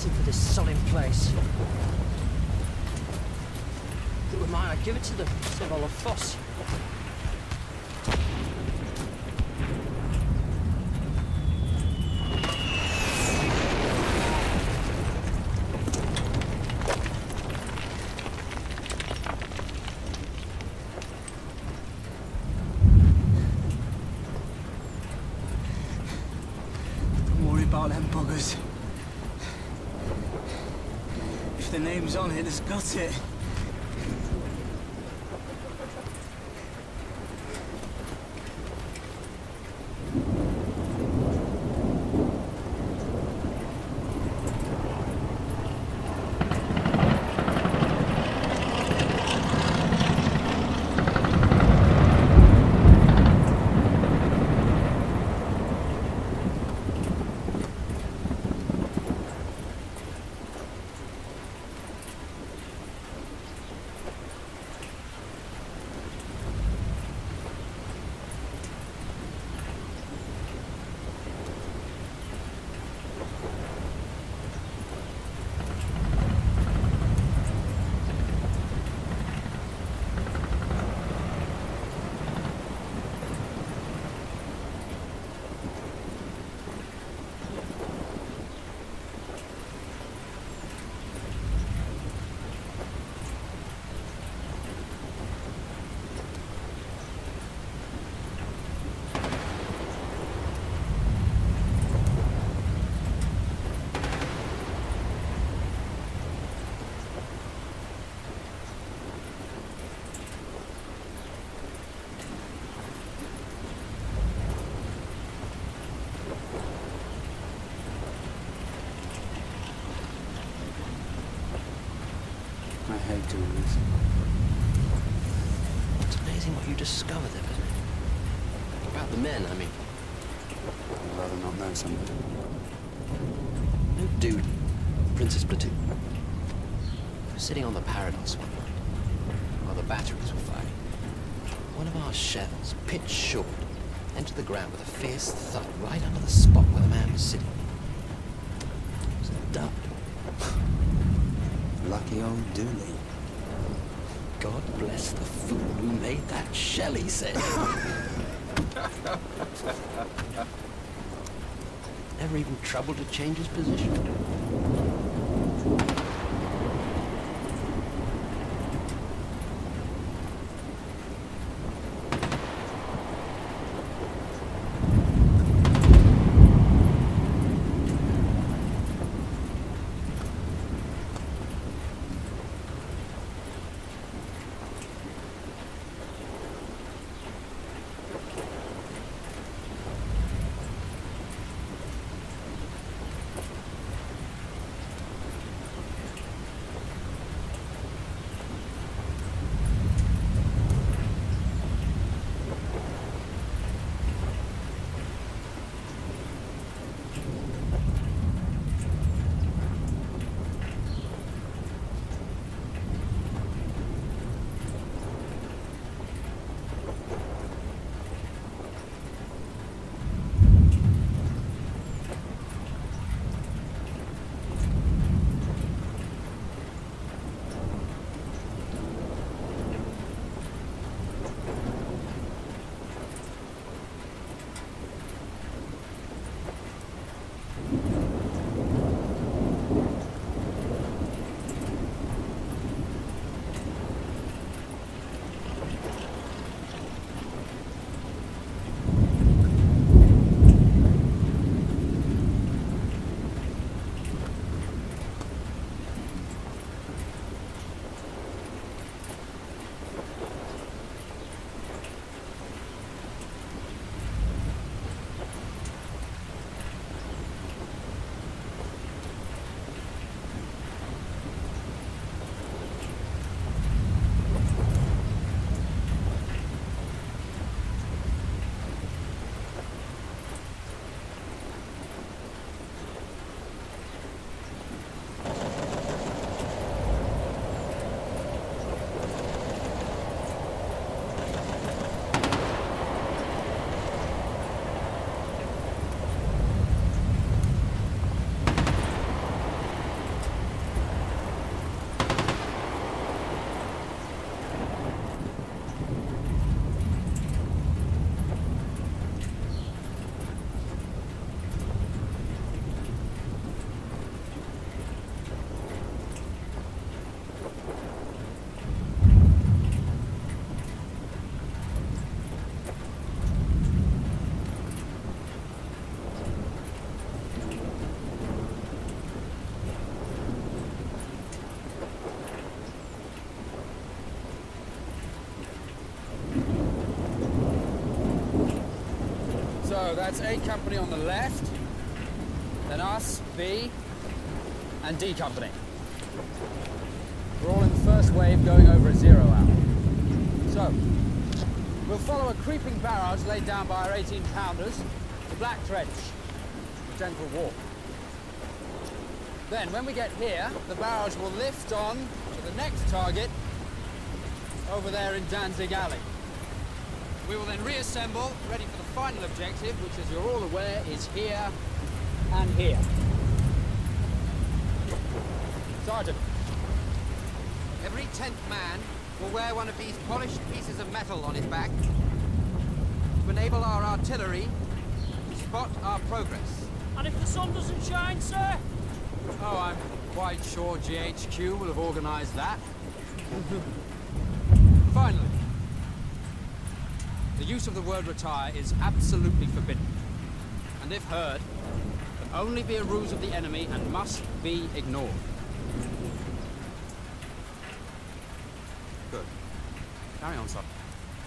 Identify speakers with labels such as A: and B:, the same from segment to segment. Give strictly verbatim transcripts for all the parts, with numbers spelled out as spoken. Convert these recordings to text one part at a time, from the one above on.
A: waiting for this solemn place. If it were mine, I'd give it to them, instead of all the fuss.
B: Them buggers. If the name's on it, it's got it.
C: I hate doing this.
A: It's amazing what you discover them, isn't it? About the men, I mean.
C: I'd rather not know somebody.
A: No dude, Princess Platoon. We're sitting on the Paradox one night, while the batteries were firing. One of our shells, pitched short, entered the ground with a fierce thud right under the spot where the man was sitting. It was a dud.
C: Lucky old Dooley.
A: God bless the fool who made that shell, he said. Never even troubled to change his position.
D: So that's A Company on the left, then us, B, and D Company. We're all in the first wave going over at zero hour. So, we'll follow a creeping barrage laid down by our eighteen pounders, the Black Trench, the gentle walk. Then, when we get here, the barrage will lift on to the next target over there in Danzig Alley. We will then reassemble, ready for the final objective, which, as you're all aware, is here and here. Sergeant.
E: Every tenth man will wear one of these polished pieces of metal on his back to enable our artillery to spot our progress.
F: And if the sun doesn't shine, sir?
D: Oh, I'm quite sure G H Q will have organised that. Finally, the use of the word retire is absolutely forbidden. And if heard, can only be a ruse of the enemy and must be ignored. Good. Carry on, Sergeant.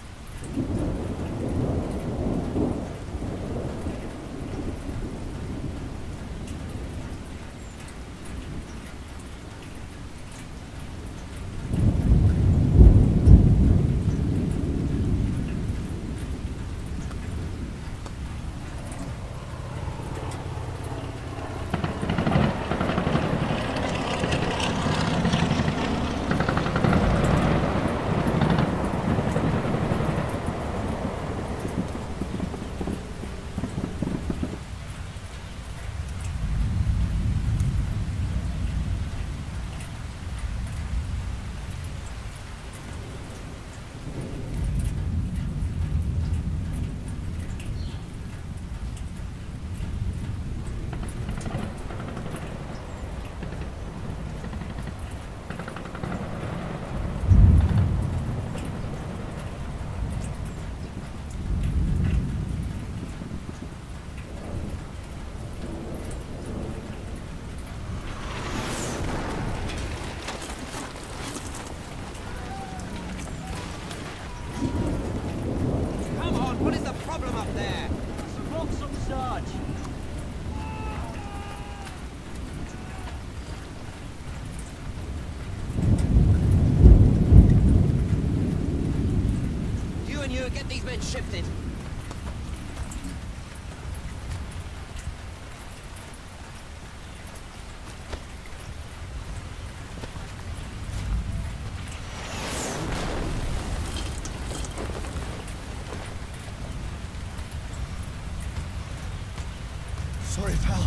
E: Shifted.
G: Sorry, pal.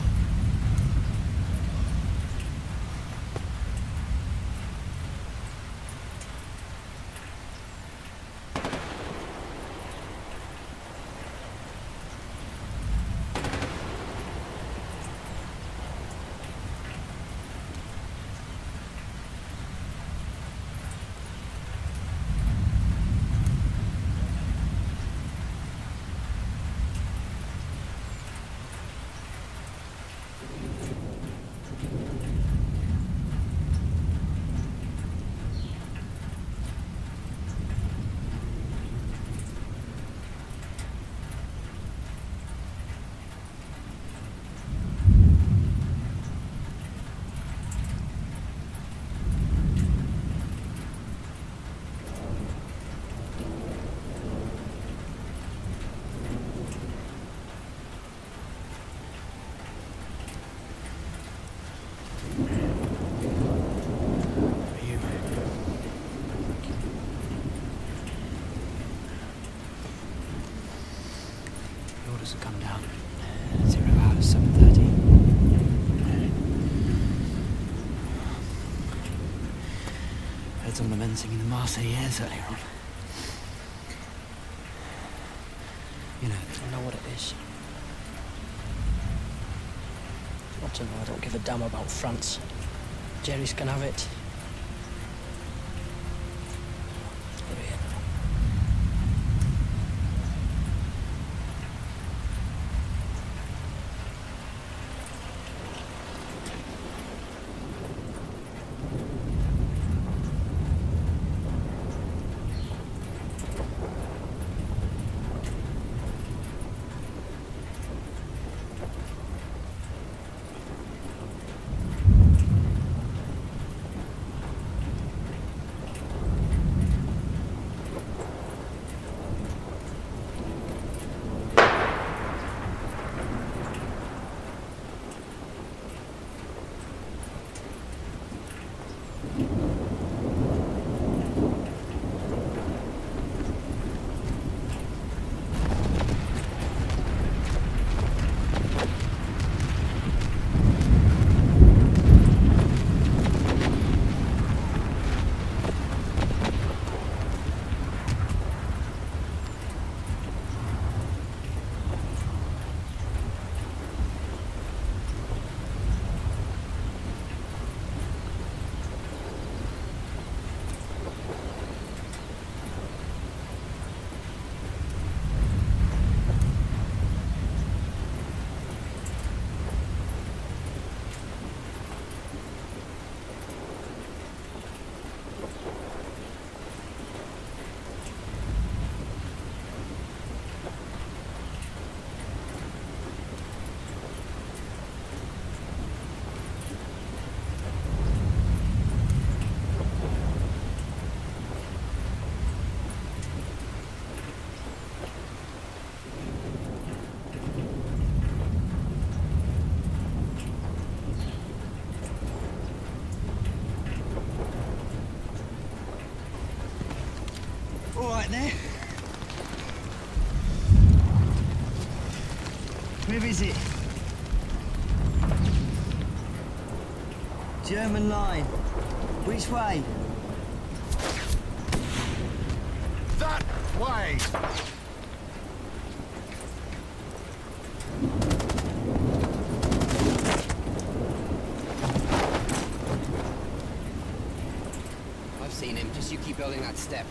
A: To come down. Zero hour, seven thirty. Heard some of the men singing the Marseillaise earlier on. You know,
F: I know what it is. Want to know I don't give a damn about France. Jerry's can have it. We're here now.
B: there? Where is it? German line. Which way?
G: That way!
E: I've seen him. Just you keep building that step.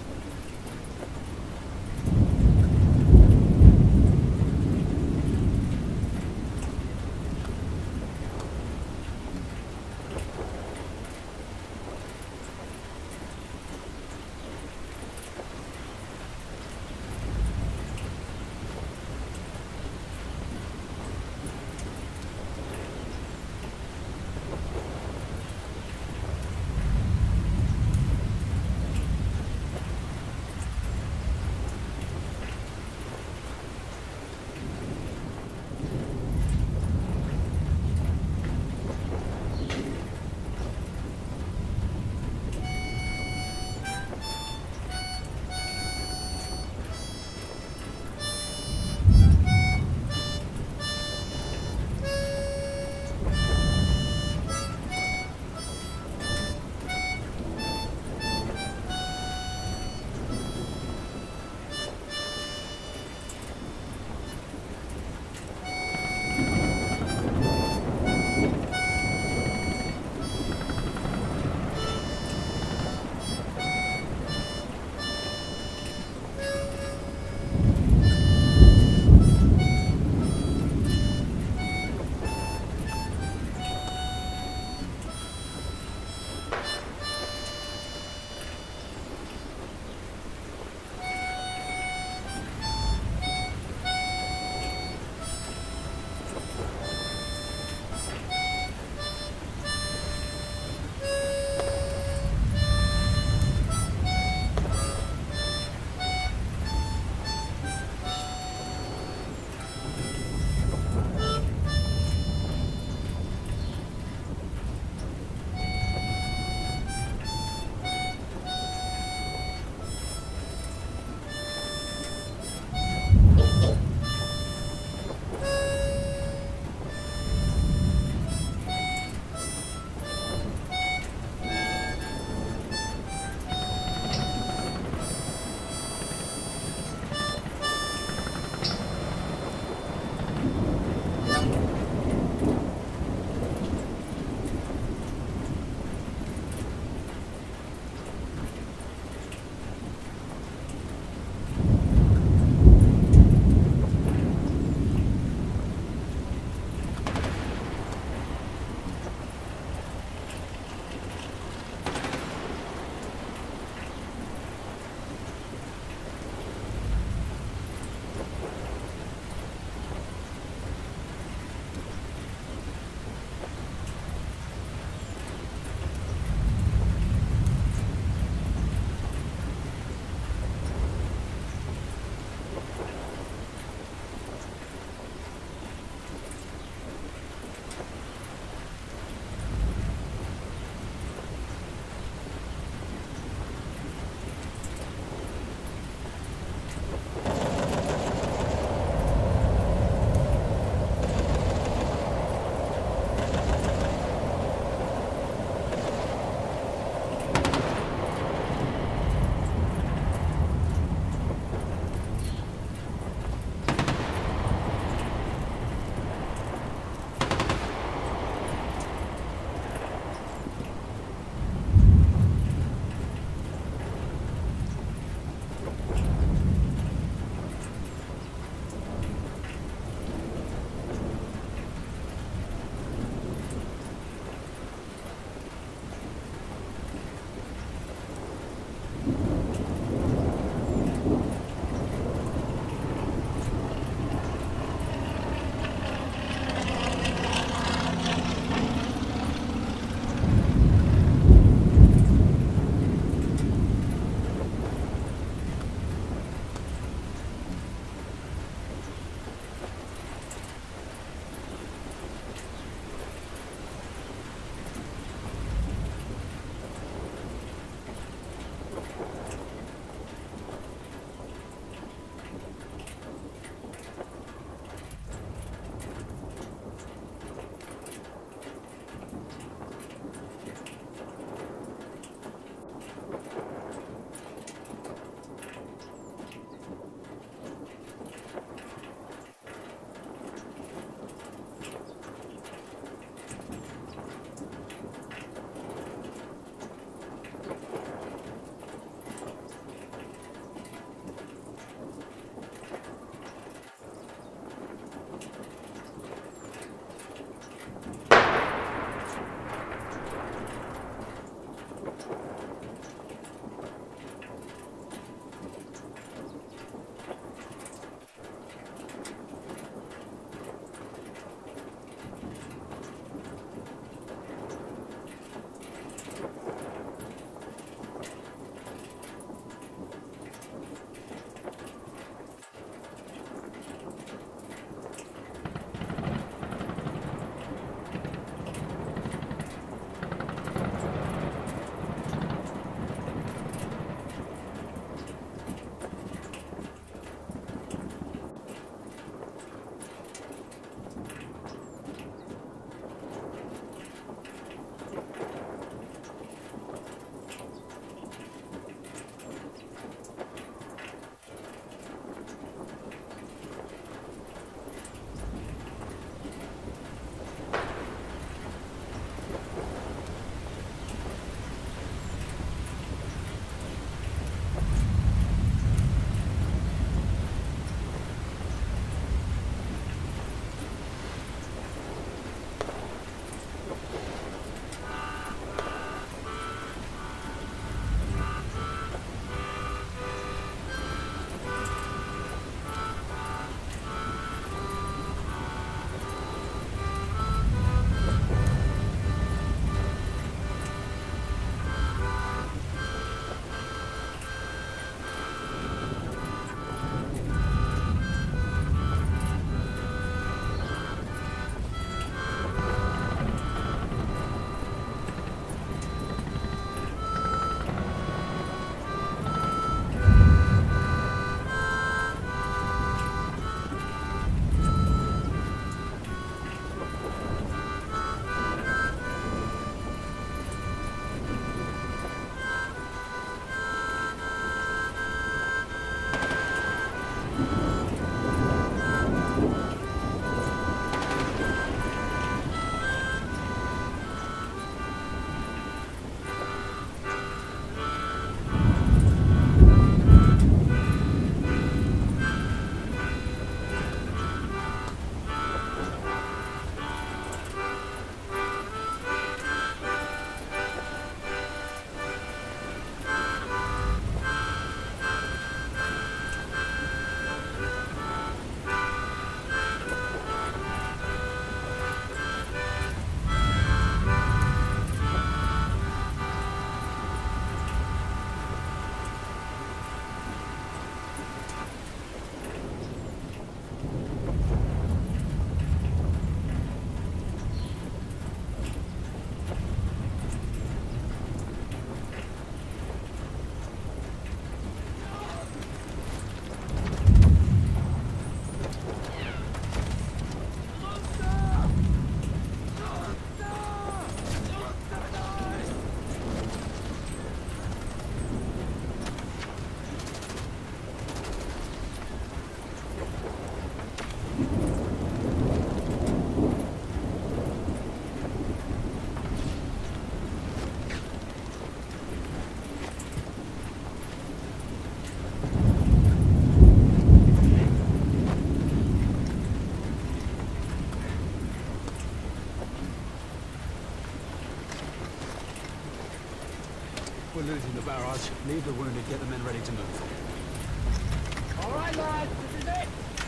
D: Raj. Leave the wounded, get the men ready to move. All right, lads, this is it!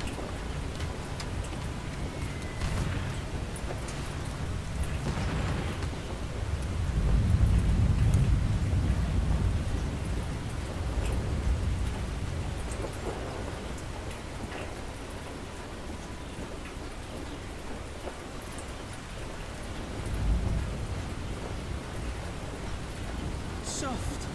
B: Soft.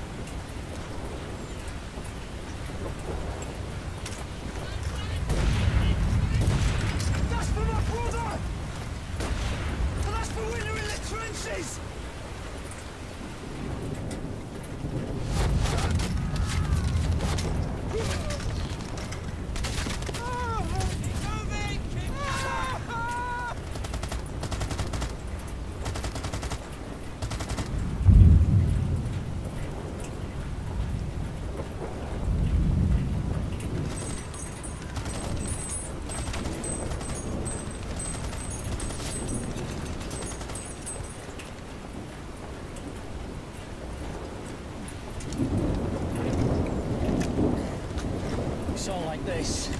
B: That's for my brother! And that's for winter in the trenches!
F: It's all like this.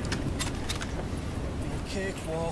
F: A cakewalk.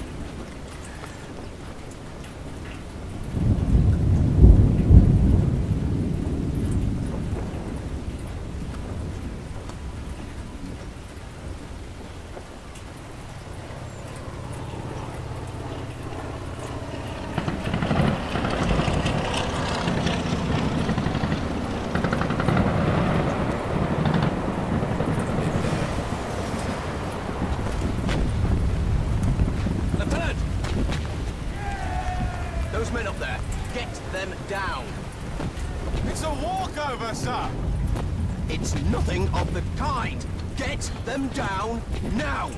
E: Those men up there, get them down.
G: It's a walkover, sir!
E: It's nothing of the kind. Get them down now!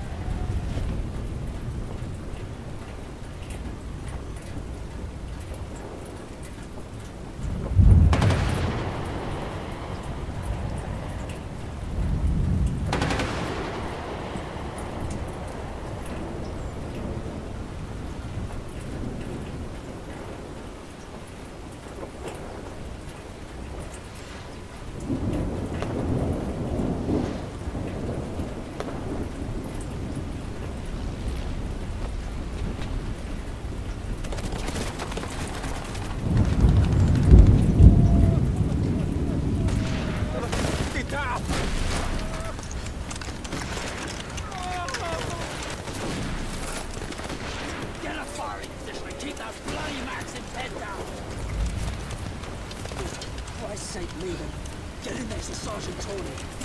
F: Get a firing position and keep those bloody Maxims head down!
B: For Christ's sake, leave him. Get in next to Sergeant Tony.